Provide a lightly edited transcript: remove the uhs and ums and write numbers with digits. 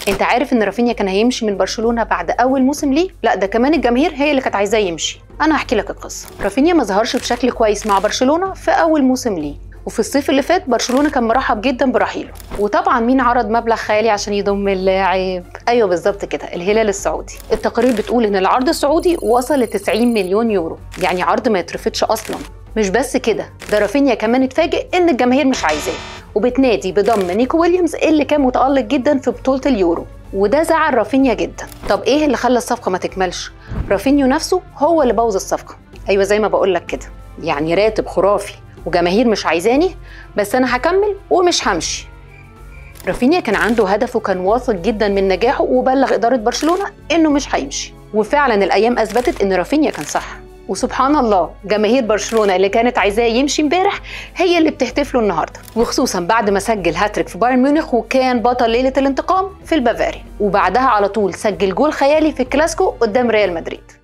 انت عارف ان رافينيا كان هيمشي من برشلونه بعد اول موسم ليه؟ لا ده كمان الجماهير هي اللي كانت عايزاه يمشي. انا هحكي لك القصه. رافينيا ما ظهرش بشكل كويس مع برشلونه في اول موسم ليه، وفي الصيف اللي فات برشلونه كان مرحب جدا برحيله. وطبعا مين عرض مبلغ خيالي عشان يضم اللاعب؟ ايوه بالظبط كده، الهلال السعودي. التقارير بتقول ان العرض السعودي وصل ل 90 مليون يورو، يعني عرض ما يترفضش اصلا. مش بس كده، ده رافينيا كمان اتفاجئ ان الجماهير مش عايزاه وبتنادي بضم نيكو ويليامز اللي كان متألق جدا في بطولة اليورو، وده زعل رافينيا جدا. طب ايه اللي خلى الصفقة ما تكملش؟ رافينيا نفسه هو اللي بوظ الصفقة. ايوه زي ما بقول لك كده، يعني راتب خرافي وجماهير مش عايزاني، بس انا هكمل ومش همشي. رافينيا كان عنده هدف وكان واثق جدا من نجاحه، وبلغ إدارة برشلونة انه مش هيمشي، وفعلا الايام اثبتت ان رافينيا كان صح. وسبحان الله جماهير برشلونة اللي كانت عايزاه يمشي امبارح هي اللي بتهتف له النهارده، وخصوصا بعد ما سجل هاتريك في بايرن ميونخ وكان بطل ليلة الانتقام في البافاري، وبعدها على طول سجل جول خيالي في الكلاسيكو قدام ريال مدريد.